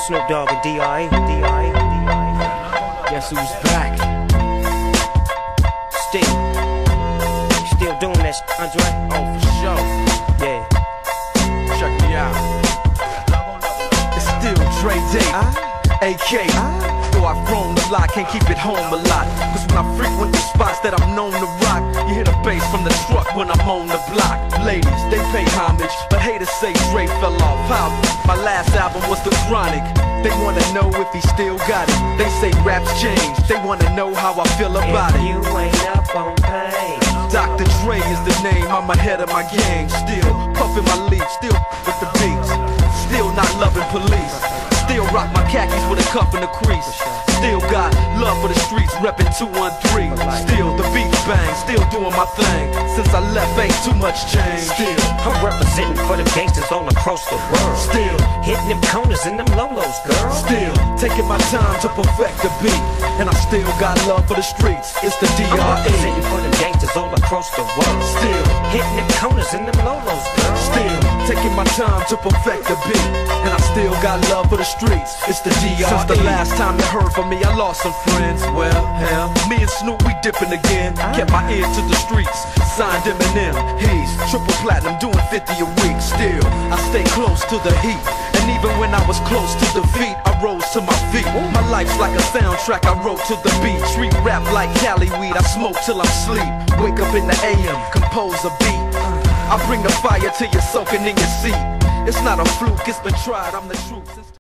Snoop Dogg and D.I. Guess who's back? Still doing that shit, Andre? Oh, for sure. Yeah. Check me out. It's still Dre Day, AK. Though I've grown a lot, can't keep it home a lot. Cause when I frequent the spots that I'm known to rock, you hear the bass from the truck when I'm on the block. Ladies, they pay homage, but haters say Dre fell off. How? My last album was The Chronic. They wanna know if he still got it. They say raps change, they wanna know how I feel about it. You ain't up on pain. Dr. Dre is the name, I'm ahead of my gang. Still puffin' my leaf, still with the beats. Still not loving police. Still rock my khakis with a cuff and a crease. Still got love for the streets, reppin' 213. Still the beats bang, still doing my thing. Since I left ain't too much change. Still I'm representing for the gangsters all across the world. Still hitting them corners and them lolos, girl. Still taking my time to perfect the beat. And I still got love for the streets. It's the I'm D.R.E. representing for the gangsters all across the world. Still hitting them corners and them lolos, girl. Still taking my time to perfect the beat. And I still got love for the streets. It's the D.R.E. Since the last time you heard from me, I lost some friends. Well, hell, me and Snoop, we dipping again. Kept my ear to the streets. Signed Eminem. He's triple platinum, doing 50 a week. Still, I stay close to the heat. And even when I was close to defeat, I rose to my feet. My life's like a soundtrack I wrote to the beat. Street rap like Cali weed, I smoke till I'm sleep. Wake up in the AM, compose a beat. I bring the fire till you're soaking in your seat. It's not a fluke, it's been tried, I'm the truth.